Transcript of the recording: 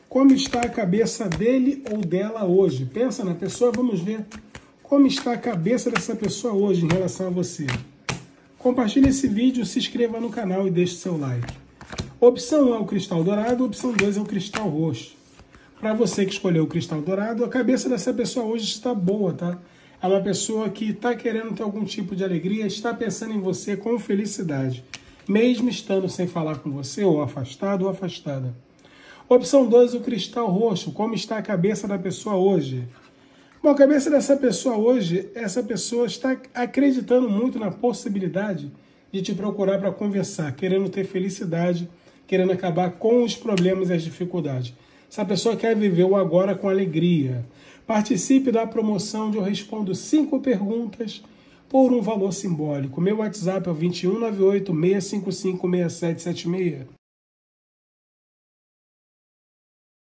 Como está a cabeça dele ou dela hoje? Pensa na pessoa, vamos ver como está a cabeça dessa pessoa hoje em relação a você. Compartilhe esse vídeo, se inscreva no canal e deixe seu like. Opção 1 é o cristal dourado, opção 2 é o cristal roxo. Para você que escolheu o cristal dourado, a cabeça dessa pessoa hoje está boa, tá? É uma pessoa que está querendo ter algum tipo de alegria, está pensando em você com felicidade, mesmo estando sem falar com você, ou afastado ou afastada. Opção 2, o cristal roxo. Como está a cabeça da pessoa hoje? Bom, a cabeça dessa pessoa hoje, essa pessoa está acreditando muito na possibilidade de te procurar para conversar, querendo ter felicidade, querendo acabar com os problemas e as dificuldades. Essa pessoa quer viver o agora com alegria. Participe da promoção onde eu respondo 5 perguntas por um valor simbólico. Meu WhatsApp é o 2198 655 6776.